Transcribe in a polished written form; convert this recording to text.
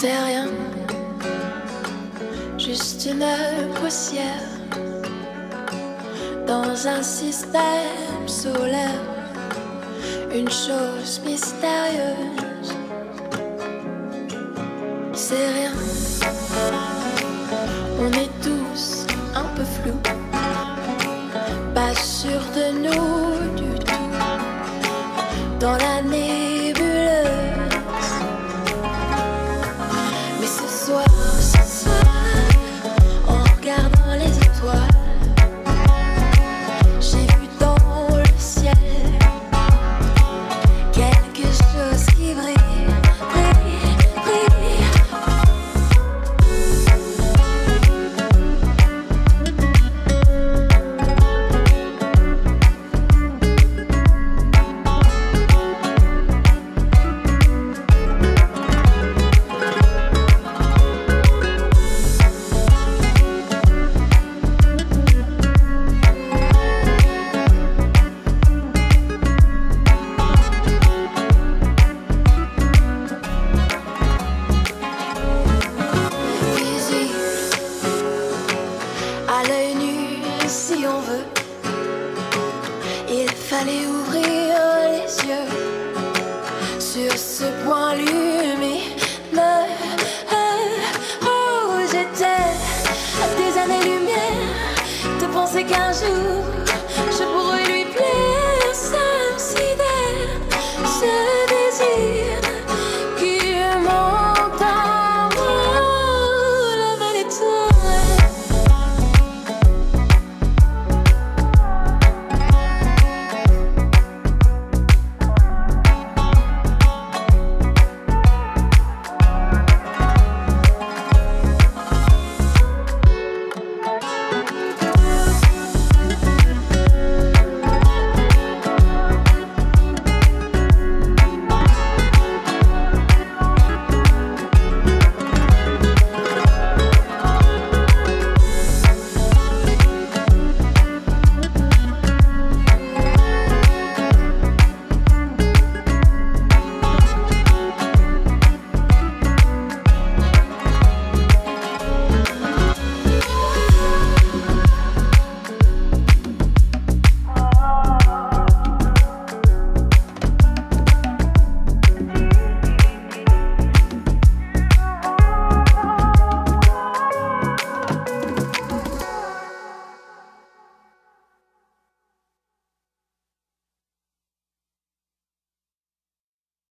T'es rien, juste une poussière dans un système solaire, une chose mystérieuse. C'est rien, on est tous un peu flous, pas sûrs de nous du tout, dans la nébuleuse. Mais ce soir, en regardant les étoiles, j'ai vu dans le ciel quelque chose qui brille. À l'œil nu, si on veut, il fallait ouvrir les yeux sur ce point lumineux. Oh, j'étais à des années-lumière de penser qu'un jour